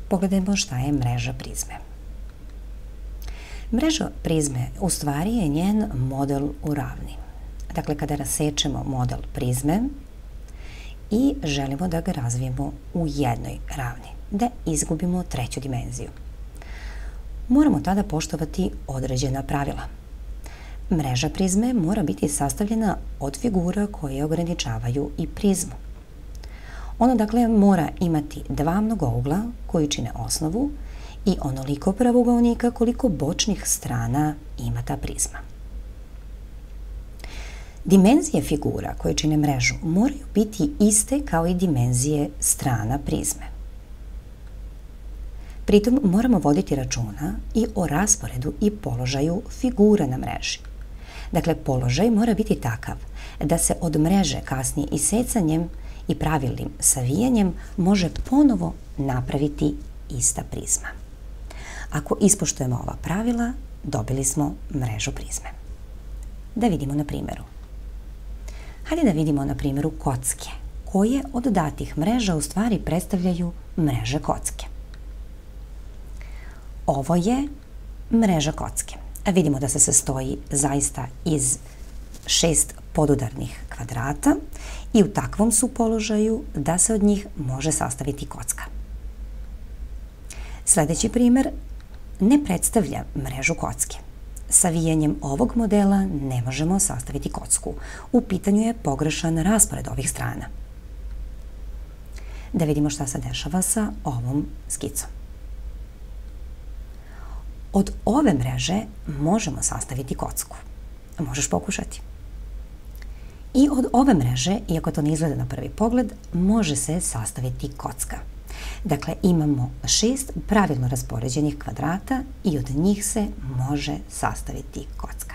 Pogledajmo šta je mreža prizme. Mreža prizme u stvari je njen model u ravni. Dakle, kada rasečemo model prizme i želimo da ga razvijemo u jednoj ravni, da izgubimo treću dimenziju, moramo tada poštovati određena pravila. Mreža prizme mora biti sastavljena od figura koje ograničavaju i prizmu. Ona dakle mora imati dva mnogougla koji čine osnovu i onoliko pravougaonika koliko bočnih strana ima ta prizma. Dimenzije figura koje čine mrežu moraju biti iste kao i dimenzije strana prizme. Pritom moramo voditi računa i o rasporedu i položaju figura na mreži. Dakle, položaj mora biti takav da se od mreže kasnije isecanjem i pravilnim savijanjem može ponovo napraviti ista prizma. Ako ispoštujemo ova pravila, dobili smo mrežu prizme. Da vidimo na primjeru. Hajde da vidimo na primjeru kocke, koje od datih mreža u stvari predstavljaju mreže kocke. Ovo je mreža kocke. Vidimo da se sastoji zaista iz 6 podudarnih kvadrata i u takvom su položaju da se od njih može sastaviti kocka. Sljedeći primjer ne predstavlja mrežu kocke. Savijanjem ovog modela ne možemo sastaviti kocku. U pitanju je pogrešan raspored ovih strana. Da vidimo šta se dešava sa ovom skicom. Od ove mreže možemo sastaviti kocku. Možeš pokušati. I od ove mreže, iako to ne izgleda na prvi pogled, može se sastaviti kocka. Dakle, imamo 6 pravilno raspoređenih kvadrata i od njih se može sastaviti kocka.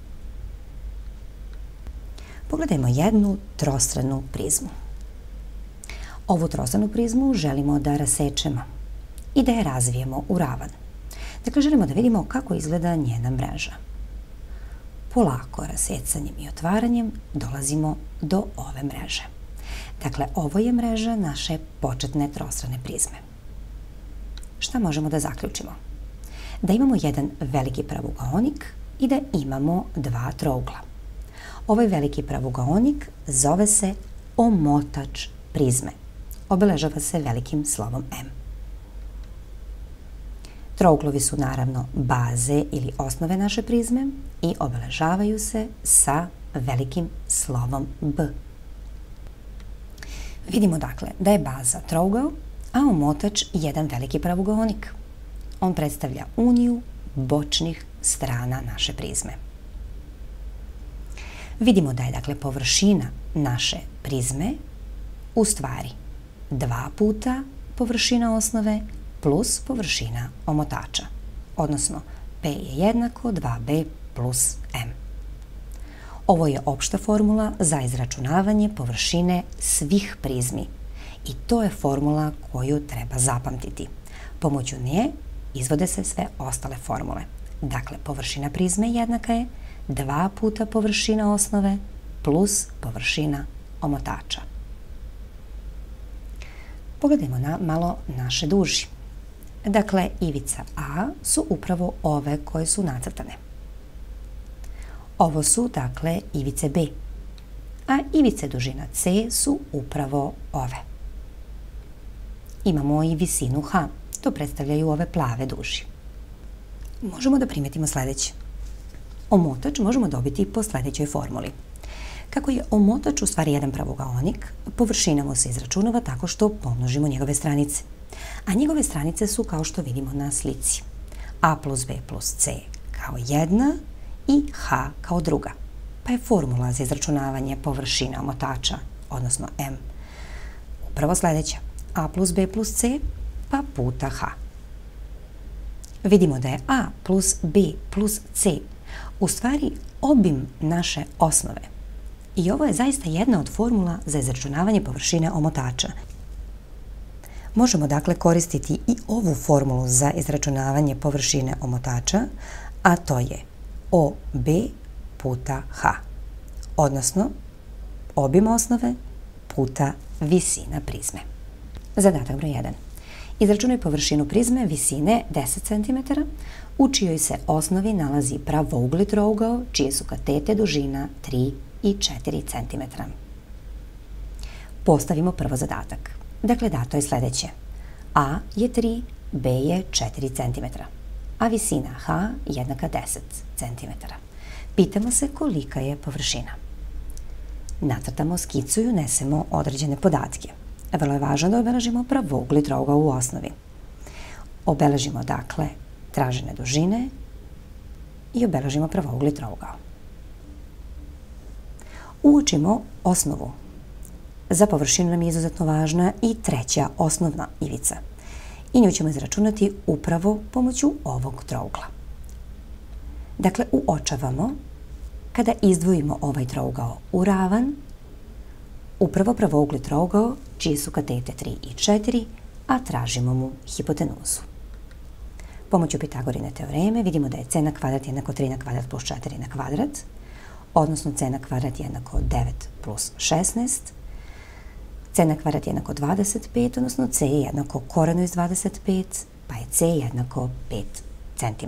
Pogledajmo jednu trostranu prizmu. Ovu trostranu prizmu želimo da rasečemo i da je razvijemo u ravan. Dakle, želimo da vidimo kako izgleda njena mreža. Polako rasecanjem i otvaranjem dolazimo do ove mreže. Dakle, ovo je mreža naše početne trostrane prizme. Šta možemo da zaključimo? Da imamo jedan veliki pravougaonik i da imamo dva trougla. Ovaj veliki pravougaonik zove se omotač prizme. Obeležava se velikim slovom M. Trouglovi su naravno baze ili osnove naše prizme i obeležavaju se sa velikim slovom B. Vidimo dakle da je baza trougao, a omotač jedan veliki pravougaonik. On predstavlja uniju bočnih strana naše prizme. Vidimo da je dakle površina naše prizme u stvari 2 puta površina osnove plus površina omotača, odnosno P je jednako 2B plus M. Ovo je opšta formula za izračunavanje površine svih prizmi i to je formula koju treba zapamtiti. Pomoću nje izvode se sve ostale formule. Dakle, površina prizme jednaka je 2 puta površina osnove plus površina omotača. Pogledajmo malo naše duži. Dakle, ivica A su upravo ove koje su nacrtane. Ovo su, dakle, ivice B, a ivice dužina C su upravo ove. Imamo i visinu H, to predstavljaju ove plave duži. Možemo da primetimo sljedeće. Omotač možemo dobiti po sljedećoj formuli. Kako je omotač u stvari jedan pravougaonik, površina mu se izračunava tako što pomnožimo njegove stranice. A njegove stranice su kao što vidimo na slici. A plus B plus C kao jedna i H kao druga. Pa je formula za izračunavanje površine omotača, odnosno M, upravo sljedeća. A plus B plus C pa puta H. Vidimo da je A plus B plus C u stvari obim naše osnove. I ovo je zaista jedna od formula za izračunavanje površine omotača. Možemo dakle koristiti i ovu formulu za izračunavanje površine omotača, a to je OB puta H, odnosno obim osnove puta visina prizme. Zadatak broj 1. Izračunaj površinu prizme visine 10 cm, u čijoj se osnovi nalazi pravougli trougao, čije su katete dužina 3 i 4 cm. Postavimo prvo zadatak. Dakle, dato je sledeće. A je 3, B je 4 cm, a visina H jednaka 10 cm. Pitamo se kolika je površina. Nacrtamo skicu i unesemo određene podatke. Vrlo je važno da obeležimo pravougli trougao u osnovi. Obeležimo, dakle, tražene dužine i obeležimo pravougli trougao. Uočimo osnovu. Za površinu nam je izuzetno važna i treća osnovna ivica. I nju ćemo izračunati upravo pomoću ovog trougla. Dakle, uočavamo kada izdvojimo ovaj trougao u ravan, upravo pravougli trougao, čije su katete 3 i 4, a tražimo mu hipotenuzu. Pomoću Pitagorine teoreme vidimo da je c na kvadrat jednako 3 na kvadrat plus 4 na kvadrat, odnosno c na kvadrat jednako 9 plus 16, c na kvadrat jednako 25, odnosno c je jednako korenu iz 25, pa je c jednako 5 cm.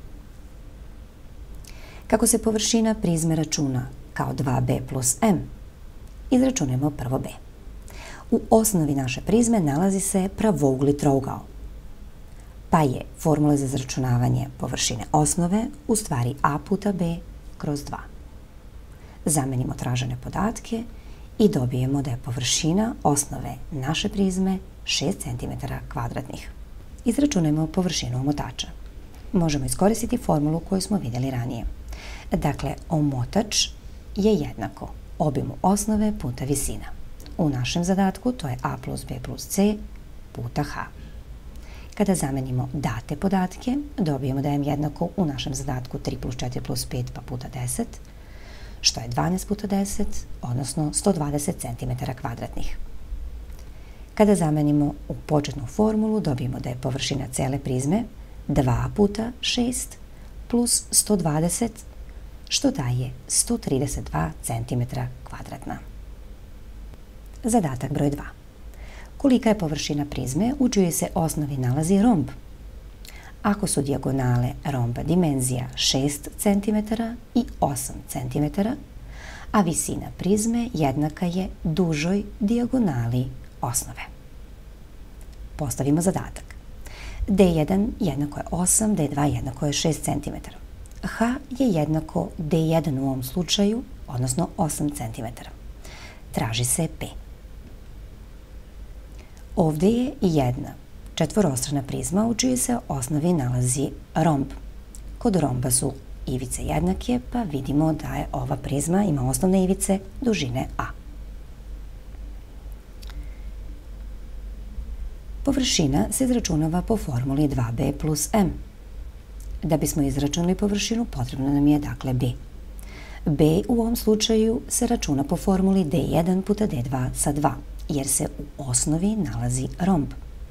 Kako se površina prizme računa kao 2b plus m, izračunajmo prvo b. U osnovi naše prizme nalazi se pravougli trougao, pa je formula za izračunavanje površine osnove u stvari a puta b kroz 2. Zamenimo tražene podatke i dobijemo da je površina osnove naše prizme 6 cm kvadratnih. Izračunajmo površinu omotača. Možemo iskoristiti formulu koju smo vidjeli ranije. Dakle, omotač je jednako obimu osnove puta visina. U našem zadatku to je a plus b plus c puta h. Kada zamenimo date podatke, dobijemo da je jednako u našem zadatku 3 plus 4 plus 5 pa puta 10, što je 12 puta 10, odnosno 120 cm kvadratnih. Kada zamenimo u početnu formulu, dobijemo da je površina cele prizme 2 puta 6 plus 120, što daje 132 cm kvadratna. Zadatak broj 2. Kolika je površina prizme u čijoj se osnovi nalazi romb? Ako su dijagonale romba dimenzija 6 cm i 8 cm, a visina prizme jednaka je dužoj dijagonali osnove. Postavimo zadatak. D1 jednako je 8, D2 jednako je 6 cm. H je jednako D1 u ovom slučaju, odnosno 8 cm. Traži se P. Ovdje je jedna četvorostrana prizma u čijoj se osnovi nalazi romb. Kod romba su ivice jednake, pa vidimo da je ova prizma ima osnovne ivice dužine A. Površina se izračunava po formuli 2b plus m. Da bismo izračunali površinu, potrebno nam je dakle b. B u ovom slučaju se računa po formuli d1 puta d2 sa 2, jer se u osnovi nalazi romb.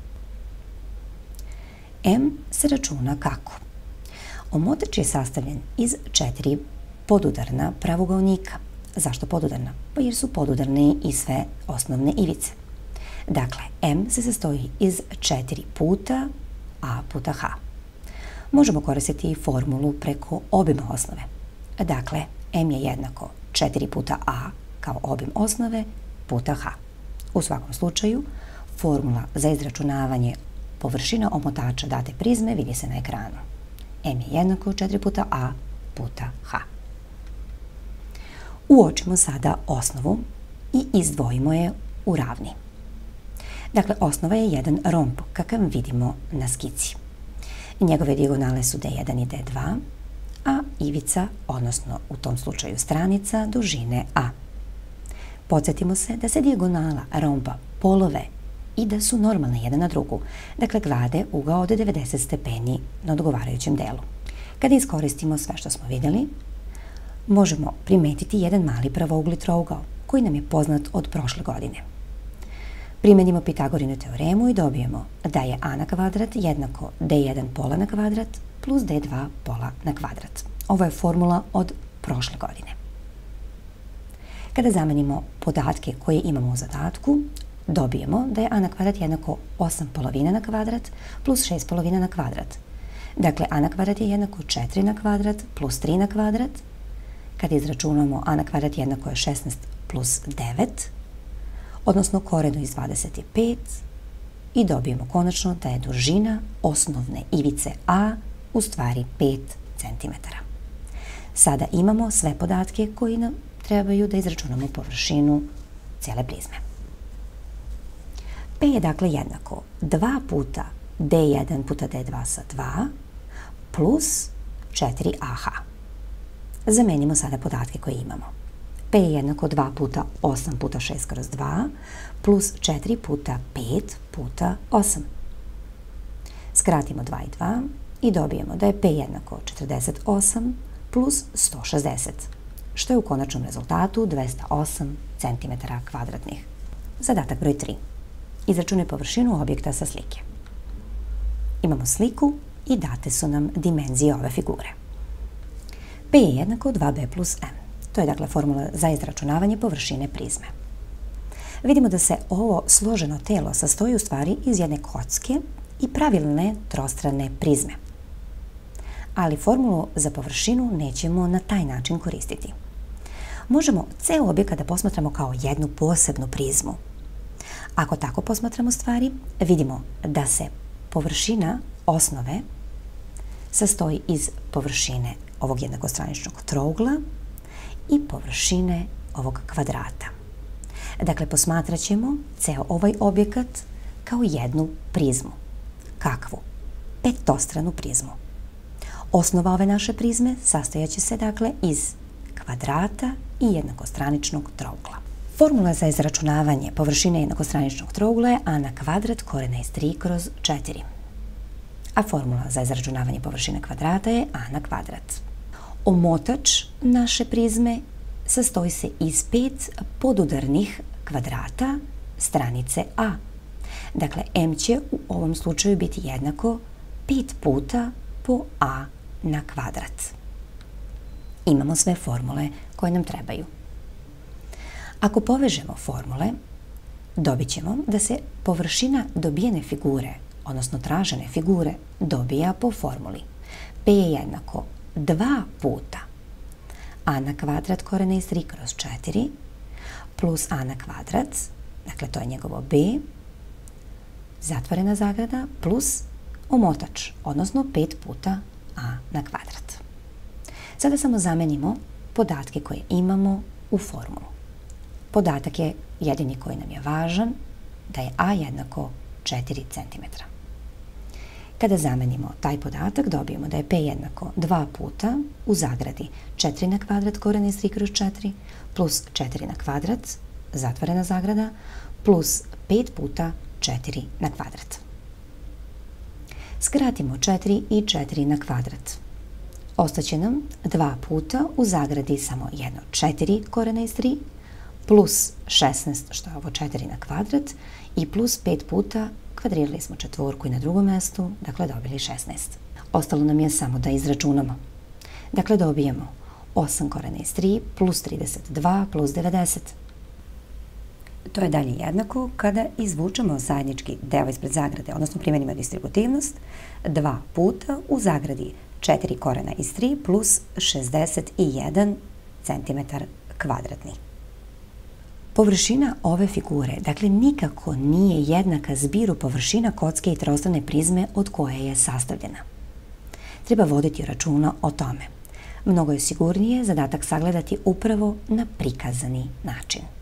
M se računa kako? Omotač je sastavljen iz 4 podudarna pravougaonika. Zašto podudarna? Pa jer su podudarne i sve osnovne ivice. Dakle, M se sastoji iz 4 puta A puta H. Možemo koristiti i formulu preko obima osnove. Dakle, M je jednako 4 puta A kao obim osnove puta H. U svakom slučaju, formula za izračunavanje površina omotača date prizme vidi se na ekranu. M je jednako 4 puta A puta H. Uočimo sada osnovu i izdvojimo je u ravni. Dakle, osnova je jedan romb, kakav vidimo na skici. Njegove dijagonale su D1 i D2, a ivica, odnosno u tom slučaju stranica, dužine A. Podsjetimo se da se dijagonala romba polove i da su normalne jedna na drugu, dakle grade ugao od 90 stepeni na odgovarajućem delu. Kada iskoristimo sve što smo vidjeli, možemo primetiti jedan mali pravougli trougao koji nam je poznat od prošle godine. Primenimo Pitagorinu teoremu i dobijemo da je a na kvadrat jednako d1 pola na kvadrat plus d2 pola na kvadrat. Ovo je formula od prošle godine. Kada zamenimo podatke koje imamo u zadatku, dobijemo da je a na kvadrat jednako 8 polovina na kvadrat plus 6 polovina na kvadrat. Dakle, a na kvadrat je jednako 4 na kvadrat plus 3 na kvadrat. Kad izračunamo a na kvadrat jednako je 16 plus 9, odnosno korenu iz 25, i dobijemo konačno da je dužina osnovne ivice a u stvari 5 cm. Sada imamo sve podatke koji nam trebaju da izračunamo površinu cijele prizme. P je dakle jednako 2 puta D1 puta D2 sa 2 plus 4AH. Zamenimo sada podatke koje imamo. P je jednako 2 puta 8 puta 6 kroz 2 plus 4 puta 5 puta 8. Skratimo 2 i 2 i dobijemo da je P jednako 48 plus 160, što je u konačnom rezultatu 208 cm kvadratnih. Zadatak broj 3. Izračunaj površinu objekta sa slike. Imamo sliku i date su nam dimenzije ove figure. P je jednako 2b plus m. To je dakle formula za izračunavanje površine prizme. Vidimo da se ovo složeno telo sastoji u stvari iz jedne kocke i pravilne trostrane prizme. Ali formulu za površinu nećemo na taj način koristiti. Možemo ceo objekat da posmatramo kao jednu posebnu prizmu. Ako tako posmatramo stvari, vidimo da se površina osnove sastoji iz površine ovog jednakostraničnog trougla i površine ovog kvadrata. Dakle, posmatrat ćemo ceo ovaj objekat kao jednu prizmu. Kakvu? Petostranu prizmu. Osnova ove naše prizme sastojaće se dakle iz kvadrata i jednakostraničnog trougla. Formula za izračunavanje površine jednakostraničnog trougla je a na kvadrat korena iz 3 kroz 4. A formula za izračunavanje površine kvadrata je a na kvadrat. Omotač naše prizme sastoji se iz 5 podudarnih kvadrata stranice a. Dakle, m će u ovom slučaju biti jednako 5 puta po a na kvadrat. Imamo sve formule koje nam trebaju. Ako povežemo formule, dobit ćemo da se površina dobijene figure, odnosno tražene figure, dobija po formuli. P je jednako 2 puta a na kvadrat korena iz 3 kroz 4 plus a na kvadrat, dakle to je njegovo b, zatvorena zagrada, plus omotač, odnosno 5 puta a na kvadrat. Sada samo zamenimo podatke koje imamo u formulu. Podatak je jedini koji nam je važan, da je a jednako 4 cm. Kada zamenimo taj podatak, dobijemo da je p jednako 2 puta u zagradi 4 na kvadrat korena iz 3 kroz 4 plus 4 na kvadrat, zatvorena zagrada, plus 5 puta 4 na kvadrat. Skratimo 4 i 4 na kvadrat. Ostaće nam 2 puta u zagradi samo jedno 4 korena iz 3 plus 16, što je ovo 4 na kvadrat, i plus 5 puta, kvadrirali smo četvorku i na drugom mestu, dakle dobili 16. Ostalo nam je samo da izračunamo. Dakle, dobijemo 8 korena iz 3 plus 32 plus 90. To je dalje jednako kada izvučemo zajednički deo ispred zagrade, odnosno primenimo distributivnost, 2 puta u zagradi 4 korena iz 3 plus 61 cm kvadratni. Površina ove figure, dakle, nikako nije jednaka zbiru površina kocke i trostrane prizme od koje je sastavljena. Treba voditi računa o tome. Mnogo je sigurnije zadatak sagledati upravo na prikazani način.